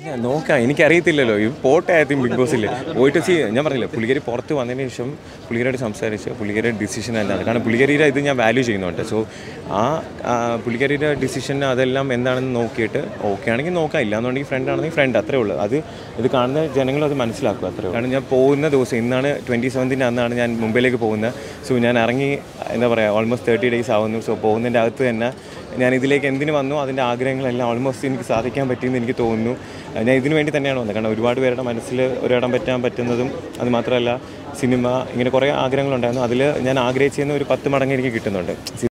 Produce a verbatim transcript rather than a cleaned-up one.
നോക്കാം, എനിക്കറിയത്തില്ലല്ലോ. ഈ പോട്ടെ ആദ്യം ബിഗ് ബോസിൽ പോയിട്ട് സി ഞാൻ പറഞ്ഞില്ല, പുള്ളിക്കാരി പുറത്ത് വന്നതിന് ശേഷം പുള്ളിക്കാരോട് സംസാരിച്ച് പുള്ളിക്കാരുടെ ഡിസിഷൻ എന്താണ്, കാരണം പുള്ളിക്കാരിയുടെ ഇത് ഞാൻ വാല്യൂ ചെയ്യുന്നുണ്ട്. സോ ആ പുള്ളിക്കാരിയുടെ ഡിസിഷൻ അതെല്ലാം എന്താണെന്ന് നോക്കിയിട്ട് ഓക്കെ ആണെങ്കിൽ നോക്കാം, ഇല്ലാന്നുണ്ടെങ്കിൽ ഫ്രണ്ട് ആണെങ്കിൽ ഫ്രണ്ട്, അത്രേ ഉള്ളൂ. അത് ഇത് കാണുന്ന ജനങ്ങളും അത് മനസ്സിലാക്കുക, അത്രേ ഉള്ളൂ. കാരണം ഞാൻ പോകുന്ന ദിവസം ഇന്നാണ് ട്വൻറ്റി സെവൻത്തിൻ്റെ അന്നാണ് ഞാൻ മുംബൈയിലേക്ക് പോകുന്നത്. സോ ഞാൻ ഇറങ്ങി എന്താ പറയുക ഓൾമോസ്റ്റ് തേർട്ടി ഡേയ്സ് ആവുന്നു. സോ പോകുന്നതിൻ്റെ അകത്ത് തന്നെ ഞാൻ ഇതിലേക്ക് എന്തിനു വന്നു അതിൻ്റെ ആഗ്രഹങ്ങളെല്ലാം ഓൾമോസ്റ്റ് എനിക്ക് സാധിക്കാൻ പറ്റിയെന്ന് എനിക്ക് തോന്നുന്നു. ഞാൻ ഇതിനു വേണ്ടി തന്നെയാണ് വന്നത്. കാരണം ഒരുപാട് പേരുടെ മനസ്സിൽ ഒരിടം പറ്റാൻ പറ്റുന്നതും അത് മാത്രമല്ല സിനിമ, ഇങ്ങനെ കുറേ ആഗ്രഹങ്ങളുണ്ടായിരുന്നു. അതിൽ ഞാൻ ആഗ്രഹിച്ചെന്ന് ഒരു പത്ത് മടങ്ങ് എനിക്ക് കിട്ടുന്നുണ്ട്.